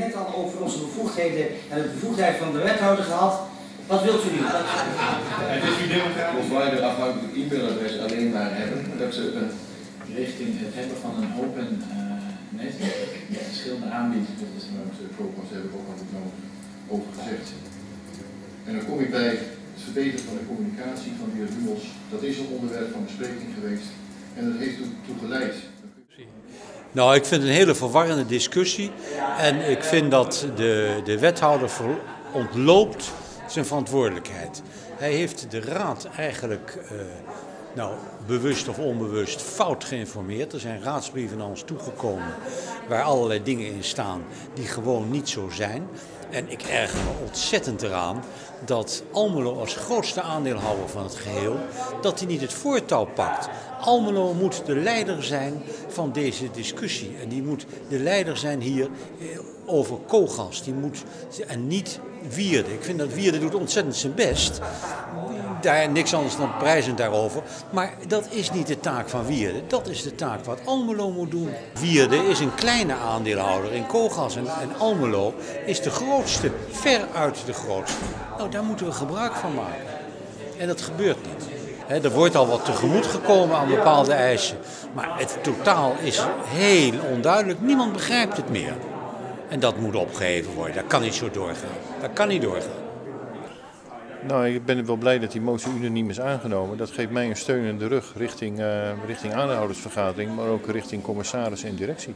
net al over onze bevoegdheden en de bevoegdheid van de wethouder gehad. Wat wilt u nu? Het is uw democratie. Of wij de afhankelijke e-mailadres alleen maar hebben, dat ze richting het hebben van een open netwerk met verschillende aanbiedingen. Dat is met Cogos, daar heb ik ook al over gezegd. En dan kom ik bij het verbeteren van de communicatie van de heer Hummels. Dat is een onderwerp van bespreking geweest en dat heeft toe geleid. Nou, ik vind het een hele verwarrende discussie en ik vind dat de wethouder ontloopt zijn verantwoordelijkheid. Hij heeft de raad eigenlijk bewust of onbewust fout geïnformeerd. Er zijn raadsbrieven naar ons toegekomen waar allerlei dingen in staan die gewoon niet zo zijn. En ik erger me ontzettend eraan dat Almelo als grootste aandeelhouder van het geheel, dat hij niet het voortouw pakt. Almelo moet de leider zijn van deze discussie. En die moet de leider zijn hier over Cogas. En niet Wierde. Ik vind dat Wierde doet ontzettend zijn best. Daar niks anders dan prijzend daarover. Maar dat is niet de taak van Wierde. Dat is de taak wat Almelo moet doen. Wierde is een kleine aandeelhouder in Cogas. En Almelo is de grootste, veruit de grootste. Nou, daar moeten we gebruik van maken. En dat gebeurt niet. Er wordt al wat tegemoet gekomen aan bepaalde eisen. Maar het totaal is heel onduidelijk. Niemand begrijpt het meer. En dat moet opgeheven worden. Dat kan niet zo doorgaan. Dat kan niet doorgaan. Nou, ik ben wel blij dat die motie unaniem is aangenomen. Dat geeft mij een steun in de rug richting aandeelhoudersvergadering, maar ook richting commissaris en directie.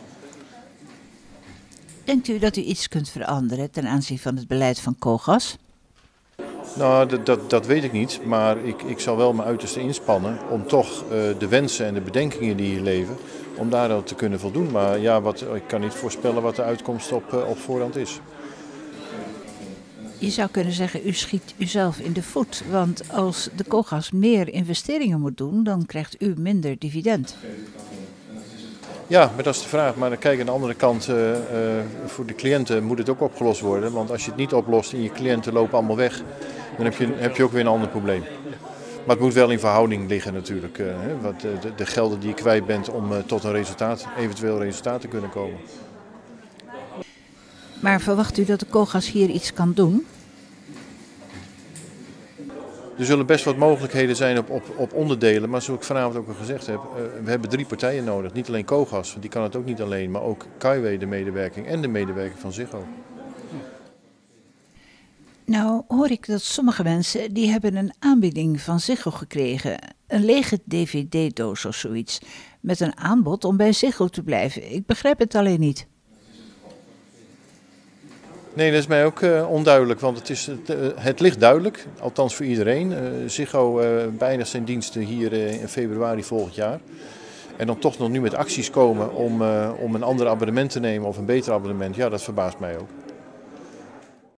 Denkt u dat u iets kunt veranderen ten aanzien van het beleid van Cogas? Nou, dat weet ik niet, maar ik zal wel mijn uiterste inspannen om toch de wensen en de bedenkingen die hier leven, om daar dan te kunnen voldoen. Maar ja, ik kan niet voorspellen wat de uitkomst op voorhand is. Je zou kunnen zeggen, u schiet uzelf in de voet, want als de Cogas meer investeringen moet doen, dan krijgt u minder dividend. Ja, maar dat is de vraag. Maar kijk, aan de andere kant, voor de cliënten moet het ook opgelost worden. Want als je het niet oplost en je cliënten lopen allemaal weg, dan heb je ook weer een ander probleem. Maar het moet wel in verhouding liggen natuurlijk. Want de gelden die je kwijt bent om tot een eventueel resultaat te kunnen komen. Maar verwacht u dat de Cogas hier iets kan doen? Er zullen best wat mogelijkheden zijn op onderdelen, maar zoals ik vanavond ook al gezegd heb, we hebben 3 partijen nodig. Niet alleen Cogas, want die kan het ook niet alleen, maar ook Kaiway, de medewerking en de medewerking van Ziggo. Nou hoor ik dat sommige mensen, die hebben een aanbieding van Ziggo gekregen. Een lege dvd-doos of zoiets, met een aanbod om bij Ziggo te blijven. Ik begrijp het alleen niet. Nee, dat is mij ook onduidelijk, want het ligt duidelijk, althans voor iedereen. Ziggo beëindigt zijn diensten hier in februari volgend jaar. En dan toch nog nu met acties komen om een ander abonnement te nemen of een beter abonnement, ja, dat verbaast mij ook.